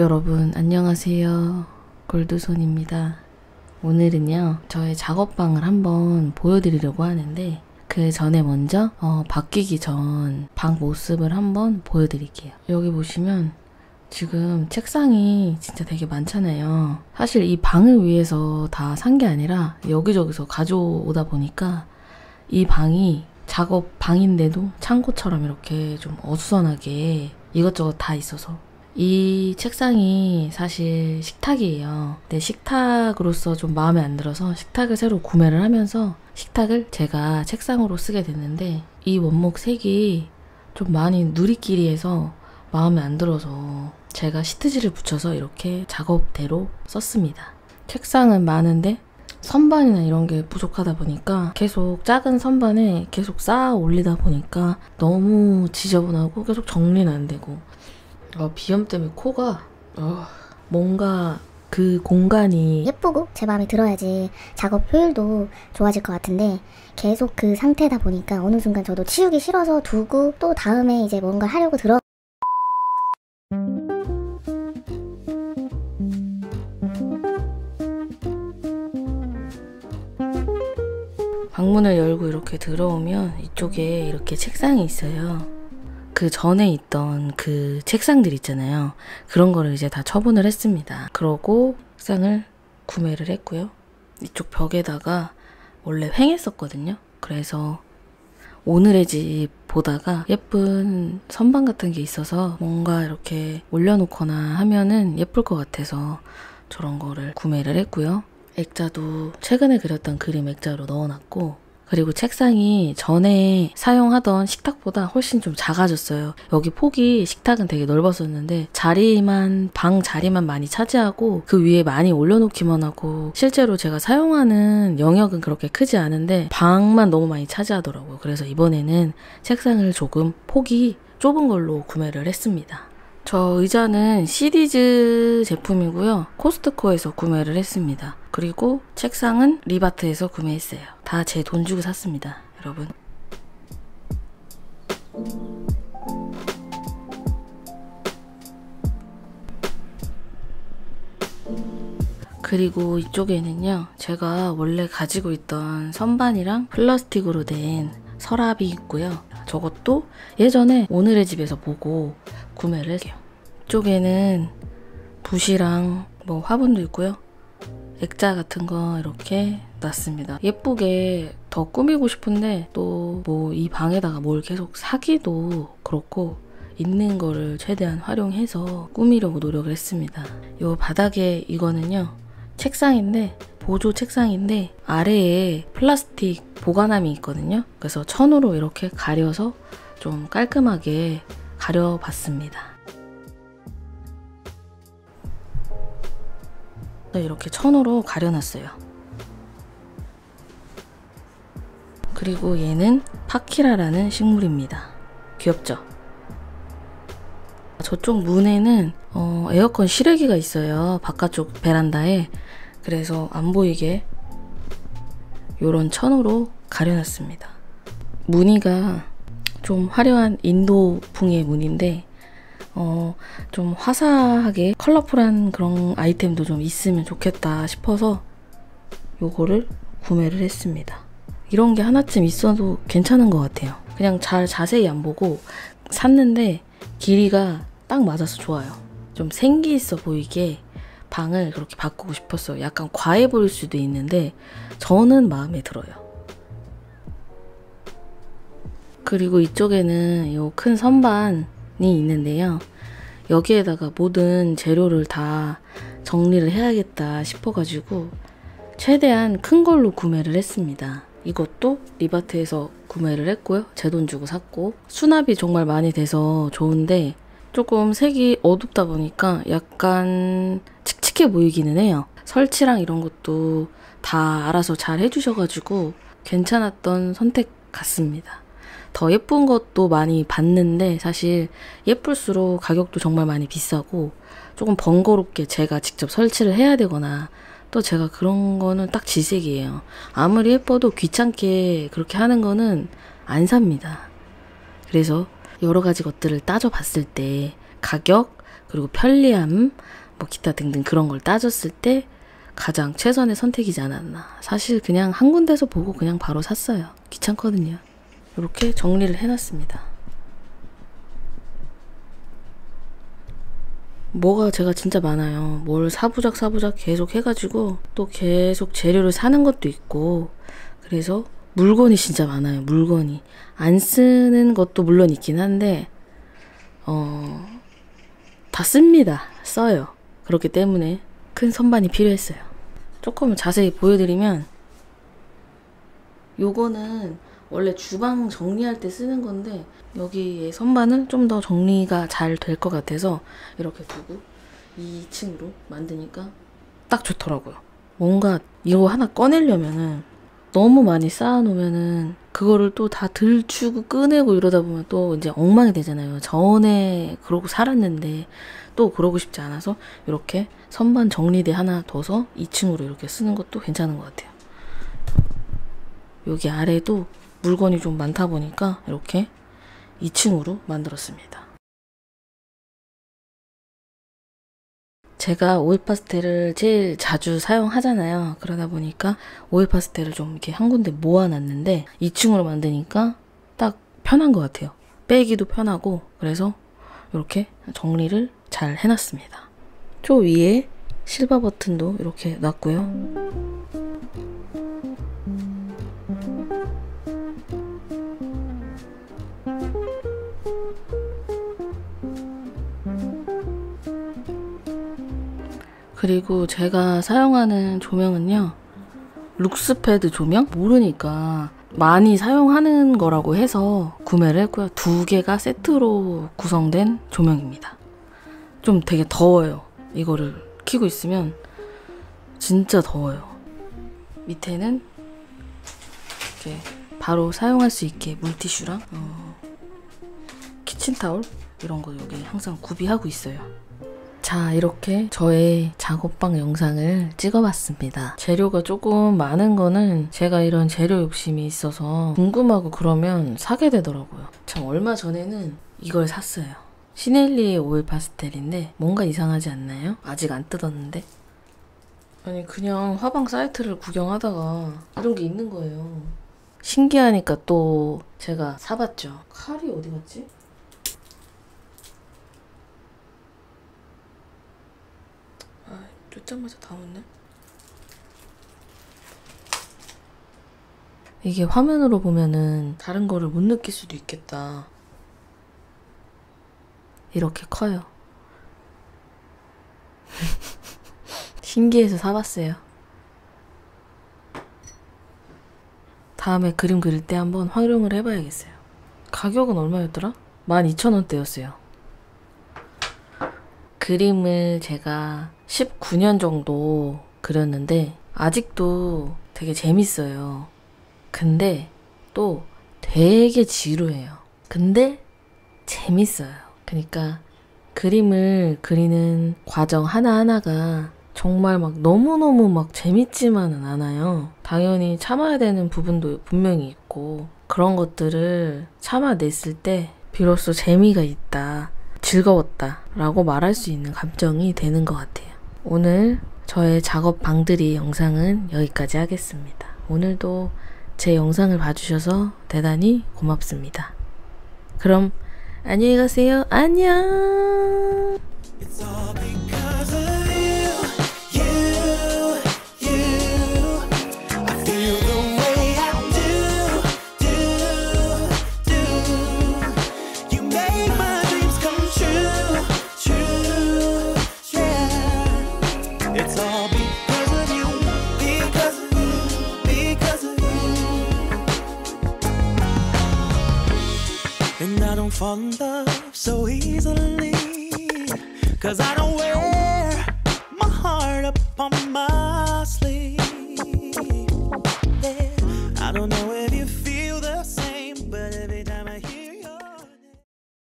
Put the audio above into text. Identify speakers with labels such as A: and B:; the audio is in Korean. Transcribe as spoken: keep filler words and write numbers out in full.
A: 여러분 안녕하세요. 골드손입니다. 오늘은요 저의 작업방을 한번 보여드리려고 하는데 그 전에 먼저 어, 바뀌기 전 방 모습을 한번 보여드릴게요. 여기 보시면 지금 책상이 진짜 되게 많잖아요. 사실 이 방을 위해서 다 산 게 아니라 여기저기서 가져오다 보니까 이 방이 작업 방인데도 창고처럼 이렇게 좀 어수선하게 이것저것 다 있어서 이 책상이 사실 식탁이에요. 근데 식탁으로서 좀 마음에 안 들어서 식탁을 새로 구매를 하면서 식탁을 제가 책상으로 쓰게 됐는데 이 원목 색이 좀 많이 누리끼리해서 마음에 안 들어서 제가 시트지를 붙여서 이렇게 작업대로 썼습니다. 책상은 많은데 선반이나 이런 게 부족하다 보니까 계속 작은 선반에 계속 쌓아 올리다 보니까 너무 지저분하고 계속 정리는 안 되고 어, 비염 때문에 코가 어, 뭔가 그 공간이
B: 예쁘고 제 마음에 들어야지 작업 효율도 좋아질 것 같은데 계속 그 상태다 보니까 어느 순간 저도 치우기 싫어서 두고 또 다음에 이제 뭔가 하려고 들어
A: 방문을 열고 이렇게 들어오면 이쪽에 이렇게 책상이 있어요. 그 전에 있던 그 책상들 있잖아요. 그런 거를 이제 다 처분을 했습니다. 그러고 책상을 구매를 했고요. 이쪽 벽에다가 원래 횡했었거든요. 그래서 오늘의 집 보다가 예쁜 선반 같은 게 있어서 뭔가 이렇게 올려놓거나 하면은 예쁠 것 같아서 저런 거를 구매를 했고요. 액자도 최근에 그렸던 그림 액자로 넣어놨고 그리고 책상이 전에 사용하던 식탁보다 훨씬 좀 작아졌어요. 여기 폭이 식탁은 되게 넓었었는데 자리만 방 자리만 많이 차지하고 그 위에 많이 올려놓기만 하고 실제로 제가 사용하는 영역은 그렇게 크지 않은데 방만 너무 많이 차지하더라고요. 그래서 이번에는 책상을 조금 폭이 좁은 걸로 구매를 했습니다. 저 의자는 시디즈 제품이고요. 코스트코에서 구매를 했습니다. 그리고 책상은 리바트에서 구매했어요. 다 제 돈 주고 샀습니다, 여러분. 그리고 이쪽에는요, 제가 원래 가지고 있던 선반이랑 플라스틱으로 된 서랍이 있고요. 저것도 예전에 오늘의 집에서 보고 구매를 했어요. 이쪽에는 붓이랑 뭐 화분도 있고요. 액자 같은 거 이렇게 놨습니다. 예쁘게 더 꾸미고 싶은데 또 뭐 이 방에다가 뭘 계속 사기도 그렇고 있는 거를 최대한 활용해서 꾸미려고 노력을 했습니다. 요 바닥에 이거는요 책상인데 보조 책상인데 아래에 플라스틱 보관함이 있거든요. 그래서 천으로 이렇게 가려서 좀 깔끔하게 가려봤습니다. 이렇게 천으로 가려놨어요. 그리고 얘는 파키라라는 식물입니다. 귀엽죠? 저쪽 문에는 어, 에어컨 실외기가 있어요. 바깥쪽 베란다에. 그래서 안 보이게 요런 천으로 가려놨습니다. 무늬가 좀 화려한 인도풍의 무늬인데 어, 좀 화사하게 컬러풀한 그런 아이템도 좀 있으면 좋겠다 싶어서 요거를 구매를 했습니다. 이런 게 하나쯤 있어도 괜찮은 것 같아요. 그냥 잘 자세히 안 보고 샀는데 길이가 딱 맞아서 좋아요. 좀 생기 있어 보이게 방을 그렇게 바꾸고 싶었어요. 약간 과해 보일 수도 있는데 저는 마음에 들어요. 그리고 이쪽에는 요 큰 선반이 있는데요. 여기에다가 모든 재료를 다 정리를 해야겠다 싶어가지고 최대한 큰 걸로 구매를 했습니다. 이것도 리바트에서 구매를 했고요. 제 돈 주고 샀고 수납이 정말 많이 돼서 좋은데 조금 색이 어둡다 보니까 약간 칙칙해 보이기는 해요. 설치랑 이런 것도 다 알아서 잘 해주셔가지고 괜찮았던 선택 같습니다. 더 예쁜 것도 많이 봤는데 사실 예쁠수록 가격도 정말 많이 비싸고 조금 번거롭게 제가 직접 설치를 해야 되거나 또 제가 그런 거는 딱 질색이에요. 아무리 예뻐도 귀찮게 그렇게 하는 거는 안 삽니다. 그래서 여러 가지 것들을 따져봤을 때 가격 그리고 편리함, 뭐 기타 등등 그런 걸 따졌을 때 가장 최선의 선택이지 않았나. 사실 그냥 한 군데서 보고 그냥 바로 샀어요. 귀찮거든요. 이렇게 정리를 해놨습니다. 뭐가 제가 진짜 많아요. 뭘 사부작 사부작 계속 해가지고 또 계속 재료를 사는 것도 있고, 그래서 물건이 진짜 많아요. 물건이 안 쓰는 것도 물론 있긴 한데 어, 다 씁니다. 써요. 그렇기 때문에 큰 선반이 필요했어요. 조금 자세히 보여드리면, 요거는 원래 주방 정리할 때 쓰는 건데 여기에 선반을 좀 더 정리가 잘 될 것 같아서 이렇게 두고 이 층으로 만드니까 딱 좋더라고요. 뭔가 이거 하나 꺼내려면은 너무 많이 쌓아놓으면은 그거를 또 다 들추고 꺼내고 이러다 보면 또 이제 엉망이 되잖아요. 전에 그러고 살았는데 또 그러고 싶지 않아서 이렇게 선반 정리대 하나 둬서 이 층으로 이렇게 쓰는 것도 괜찮은 것 같아요. 여기 아래도 물건이 좀 많다 보니까 이렇게 이 층으로 만들었습니다. 제가 오일 파스텔을 제일 자주 사용하잖아요. 그러다 보니까 오일 파스텔을 좀 이렇게 한 군데 모아놨는데 이 층으로 만드니까 딱 편한 것 같아요. 빼기도 편하고, 그래서 이렇게 정리를 잘 해놨습니다. 저 위에 실버 버튼도 이렇게 놨고요. 그리고 제가 사용하는 조명은요, 룩스패드 조명? 모르니까 많이 사용하는 거라고 해서 구매를 했고요. 두 개가 세트로 구성된 조명입니다. 좀 되게 더워요. 이거를 켜고 있으면 진짜 더워요. 밑에는 이렇게 바로 사용할 수 있게 물티슈랑 어, 키친타올 이런 거 여기 항상 구비하고 있어요. 자, 이렇게 저의 작업방 영상을 찍어봤습니다. 재료가 조금 많은 거는 제가 이런 재료 욕심이 있어서 궁금하고 그러면 사게 되더라고요. 참 얼마 전에는 이걸 샀어요. 시넬리의 오일 파스텔인데 뭔가 이상하지 않나요? 아직 안 뜯었는데. 아니 그냥 화방 사이트를 구경하다가 이런 게 있는 거예요. 신기하니까 또 제가 사봤죠. 칼이 어디 갔지? 뜯자마자 다 묻네. 이게 화면으로 보면은 다른 거를 못 느낄 수도 있겠다. 이렇게 커요. 신기해서 사봤어요. 다음에 그림 그릴 때 한번 활용을 해봐야겠어요. 가격은 얼마였더라? 만 이천 원대였어요. 그림을 제가 십구 년 정도 그렸는데 아직도 되게 재밌어요. 근데 또 되게 지루해요. 근데 재밌어요. 그러니까 그림을 그리는 과정 하나하나가 정말 막 너무너무 막 재밌지만은 않아요. 당연히 참아야 되는 부분도 분명히 있고, 그런 것들을 참아냈을 때 비로소 재미가 있다, 즐거웠다 라고 말할 수 있는 감정이 되는 것 같아요. 오늘 저의 작업 방들이 영상은 여기까지 하겠습니다. 오늘도 제 영상을 봐주셔서 대단히 고맙습니다. 그럼 안녕히 가세요. 안녕.
C: I don't fall in love so easily, 'cause I don't wear my heart up on my sleeve. Yeah, I don't know